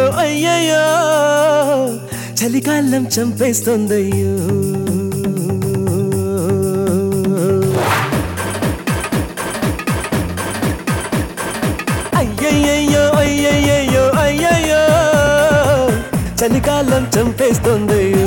అయ్యయ్యో అయ్యయ్యో చలికాలం చంపేస్తోందయ్యో అయ్యయ్యో అయ్యయ్యో అయ్యయ్యో చలికాలం చంపేస్తోందయ్యో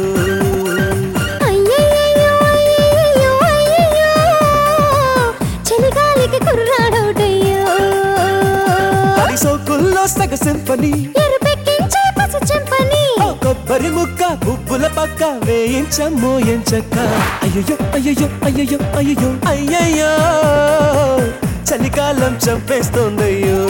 సోకుల్లో సగ సింఫనీ ఎరుపెక్కించే పసు చెంపని కొబ్బరి ముక్క పువ్వుల పక్క వేయించమ్మో ఎంచక్క అయ్యయ్యో అయ్యయ్యో అయ్యయ్యో అయ్యయ్యో అయ్యయ్యో చలికాలం చంపేస్తోందయ్యో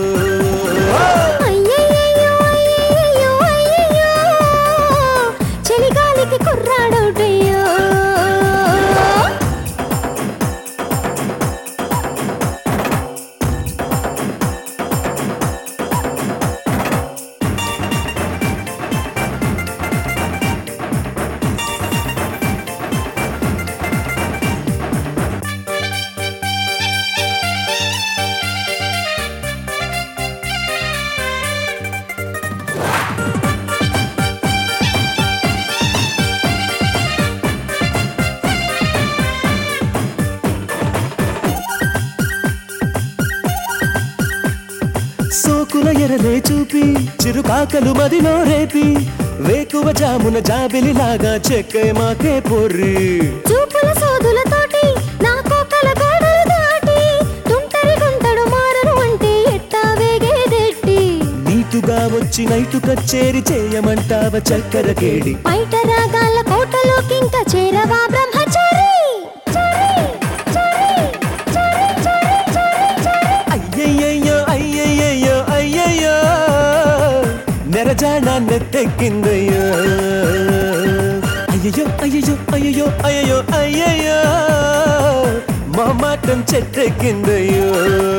అయ్యయ్యో అయ్యయ్యో అయ్యయ్యో చలిగాలికి కుర్రాడోటయ్యో సోకుల ఎరలే చూపి చిరుకాకలు మదిలో రేపి వేకువ జామున జాబిలిలాగా చెక్కే మాకే పొర్రి చూపుల సోదులతోటి నా కోకల గోడలు దాటి తుంటరి గుంటడు మారను అంటే ఎట్టా వేగేదెట్టి నీటుగా వచ్చి నైటు కచ్చేరి చేయమంటావ చక్కెర కేడి బయట రాగాల కోటలోకి ఇంకా చేరవా బ్రహ్మచారి అయ్యయ్యో అయ్యయ్యో అయ్యయ్యో నెరజానా నెత్తెక్కిందయ్యో అయ్యయ్యో అయ్యయ్యో అయ్యయ్యో అయ్యయ్యో అయ్యయ్యో మా మాటం చెట్టెక్కిందయ్యో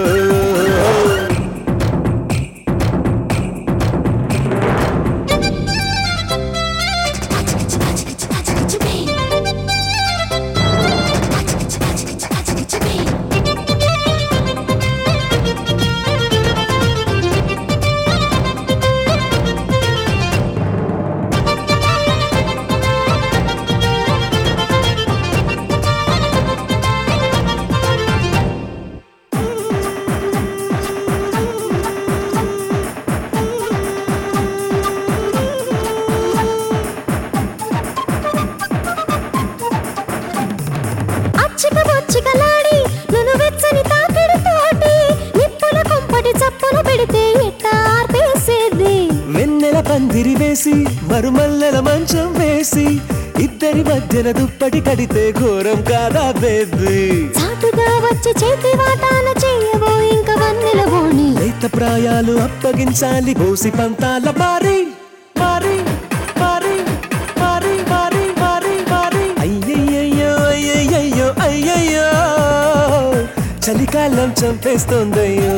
చికబొచ్చికలాడి నును వెచ్చని తాకిడితోటి నిప్పుల కొంపటి చప్పున పెడితే ఎట్టా ఆర్పేసేది వెన్నెల పందిరి వేసి మరుమల్లెల మంచం వేసి ఇద్దరి మధ్యన దుప్పటి కడితే ఘోరం కాదా బేబీ చాటుగా వచ్చి చేతి వాటాన చేయవో ఇంక వన్నెల బోణి లేత ప్రాయాలు అప్పగించాలి బోసి పంతాల మారి మారి మారి మారి మారి మారి మారి అయ్యయ్యో అయ్యయ్యో అయ్యయ్యో చలికాలం చంపేస్తోందయ్యో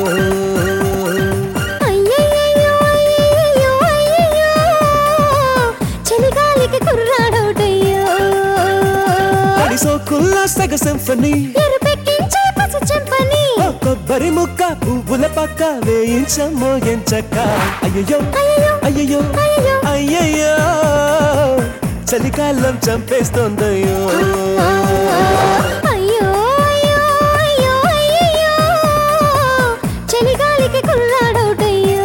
అయ్యయ్యో అయ్యయ్యో అయ్యయ్యో చలిగాలికి కుర్రాడోటయ్యో సోకుల్లో సగ సింఫనీ ఎరుపెక్కించే పసు చెంపని కొబ్బరి ముక్క పువ్వుల పక్క వేయించమ్మో ఎంచక్క అయ్యయ్యో అయ్యయ్యో అయ్యయ్యో అయ్యయ్యో అయ్యయ్యో చలికాలం చంపేస్తోందయ్యో అయ్యో అయ్యో అయ్యో అయ్యయ్యో చలిగాలికి కుర్రాడోటయ్యో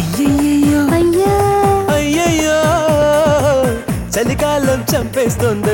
అయ్యయ్యో అయ్యా అయ్యయ్యో చలికాలం చంపేస్తోందయ్యో